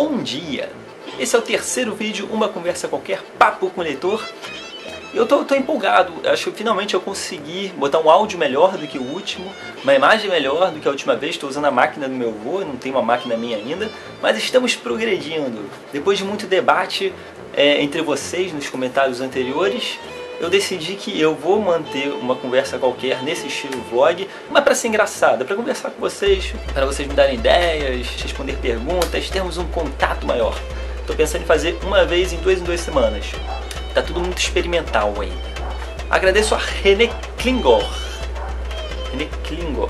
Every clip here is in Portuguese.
Bom dia! Esse é o terceiro vídeo, uma conversa qualquer, papo com o leitor. Eu tô empolgado, acho que finalmente eu consegui botar um áudio melhor do que o último, uma imagem melhor do que a última vez. Estou usando a máquina do meu avô, não tenho uma máquina minha ainda, mas estamos progredindo. Depois de muito debate entre vocês nos comentários anteriores, eu decidi que eu vou manter uma conversa qualquer nesse estilo vlog, mas para ser engraçada, para conversar com vocês, para vocês me darem ideias, responder perguntas, termos um contato maior. Estou pensando em fazer uma vez em duas semanas. Tá tudo muito experimental ainda. Agradeço a René Klingor. René Klingor.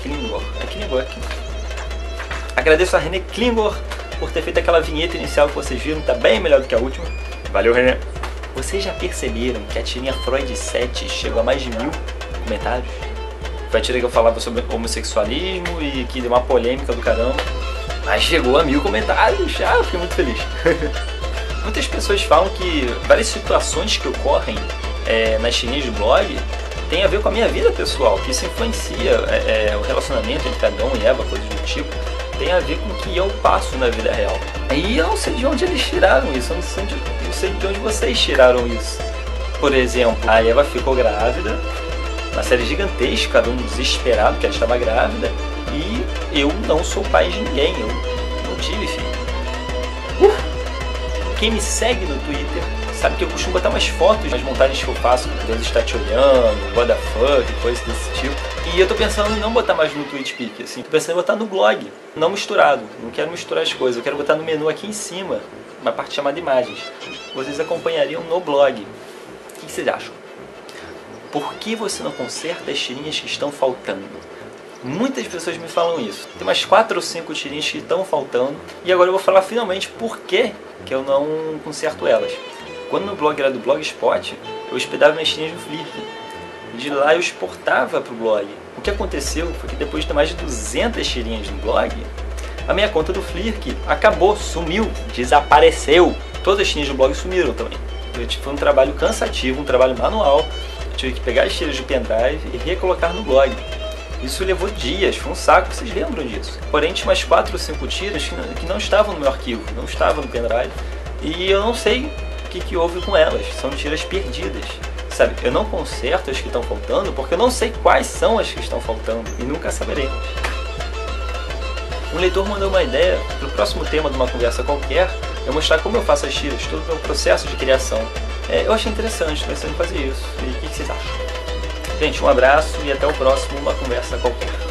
Agradeço a René Klingor por ter feito aquela vinheta inicial que vocês viram, tá bem melhor do que a última. Valeu, René. Vocês já perceberam que a tirinha Freud 7 chegou a mais de 1000 comentários? Foi a tirinha que eu falava sobre homossexualismo e que deu uma polêmica do caramba. Mas chegou a 1000 comentários, eu fiquei muito feliz. Muitas pessoas falam que várias situações que ocorrem nas tirinhas do blog tem a ver com a minha vida pessoal, que isso influencia o relacionamento entre Adão e Eva, coisas do tipo, tem a ver com o que eu passo na vida real. E eu não sei de onde eles tiraram isso, eu não sei de onde vocês tiraram isso. Por exemplo, a Eva ficou grávida, uma série gigantesca, cada um desesperado que ela estava grávida, e eu não sou pai de ninguém, eu não tive filho. Quem me segue no Twitter sabe que eu costumo botar umas fotos nas montagens que eu faço, Deus está te olhando, what the fuck, coisas desse tipo. E eu tô pensando em não botar mais no TweetPic, assim, tô pensando em botar no blog, não misturado, não quero misturar as coisas, eu quero botar no menu aqui em cima, uma parte chamada imagens. Vocês acompanhariam no blog. O que vocês acham? Por que você não conserta as tirinhas que estão faltando? Muitas pessoas me falam isso. Tem umas 4 ou 5 tirinhas que estão faltando. E agora eu vou falar finalmente por que eu não conserto elas. Quando no blog era do Blogspot, eu hospedava minhas tirinhas no Flickr. De lá eu exportava para o blog. O que aconteceu foi que depois de ter mais de 200 tirinhas no blog, a minha conta do Flickr acabou, sumiu, desapareceu. Todas as tirinhas do blog sumiram também. Foi um trabalho cansativo, um trabalho manual. Eu tive que pegar as tiras de pendrive e recolocar no blog. Isso levou dias, foi um saco, vocês lembram disso. Porém, tinha umas 4 ou 5 tiras que não estavam no meu arquivo, não estavam no pendrive. E eu não sei o que houve com elas, são tiras perdidas. Sabe, eu não conserto as que estão faltando porque eu não sei quais são as que estão faltando e nunca saberemos. Um leitor mandou uma ideia para o próximo tema de uma conversa qualquer, eu mostrar como eu faço as tiras, todo o meu processo de criação. Eu achei interessante, estou pensando em fazer isso. E o que vocês acham? Gente, um abraço e até o próximo Uma Conversa Qualquer.